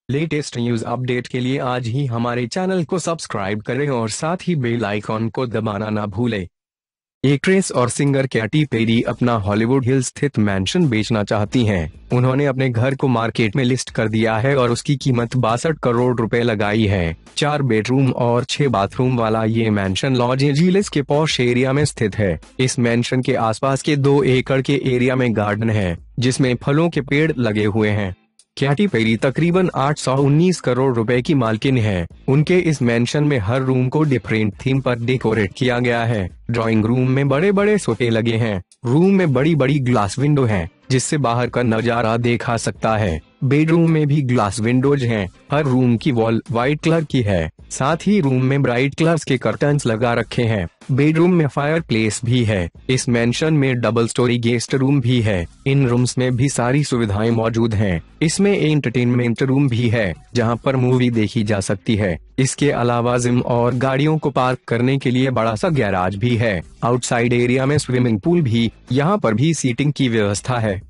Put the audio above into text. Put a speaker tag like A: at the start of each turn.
A: Latest news update के लिए आज ही हमारे चैनल को सब्सक्राइब करें और साथ ही बेल आइकॉन को दबाना ना भूलें। एक्ट्रेस और सिंगर कैटी पेरी अपना हॉलीवुड हिल्स स्थित मैंशन बेचना चाहती हैं। उन्होंने अपने घर को मार्केट में लिस्ट कर दिया है और उसकी कीमत 62 करोड़ रुपए लगाई है। 4 बेडरूम और 6 बाथरूम वाला ये मैंशन लॉस एंजिल्स के पॉश एरिया में स्थित है। इस मैंशन के आसपास के 2 एकड़ के एरिया में गार्डन है, जिसमें फलों के पेड़ लगे हुए हैं। कैटी पेरी तकरीबन 819 करोड़ रुपए की मालकिन है। उनके इस मैंशन में हर रूम को डिफरेंट थीम पर डेकोरेट किया गया है। ड्राइंग रूम में बड़े बड़े सोफे लगे हैं। रूम में बड़ी बड़ी ग्लास विंडो है, जिससे बाहर का नजारा देखा सकता है। बेडरूम में भी ग्लास विंडोज हैं। हर रूम की वॉल व्हाइट कलर की है। साथ ही रूम में ब्राइट कलर्स के कर्टन्स लगा रखे हैं। बेडरूम में फायरप्लेस भी है। इस मैंशन में डबल स्टोरी गेस्ट रूम भी है। इन रूम्स में भी सारी सुविधाएं मौजूद हैं। इसमें एंटरटेनमेंट रूम भी है, जहां पर मूवी देखी जा सकती है। इसके अलावा जिम और गाड़ियों को पार्क करने के लिए बड़ा सा गैराज भी है। आउटसाइड एरिया में स्विमिंग पूल भी, यहाँ पर भी सीटिंग की व्यवस्था है।